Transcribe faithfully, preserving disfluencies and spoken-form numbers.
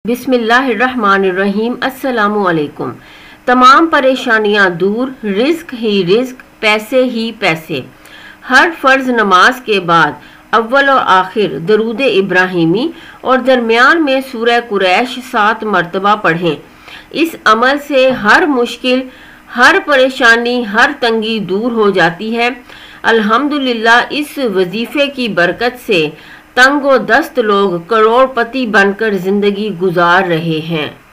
बिस्मिल्लाहिर्रहमानिर्रहीम। अस्सलामु अलैकुम। तमाम परेशानियां दूर, रिज्क ही रिज्क, पैसे ही पैसे। हर फ़र्ज़ नमाज के बाद अव्वल और आखिर दरूद इब्राहिमी और दरमियान में सूरह कुरैश सात मरतबा पढ़ें। इस अमल से हर मुश्किल, हर परेशानी, हर तंगी दूर हो जाती है। अल्हम्दुलिल्लाह, इस वजीफे की बरकत से तंग व दस्त लोग करोड़पति बनकर जिंदगी गुजार रहे हैं।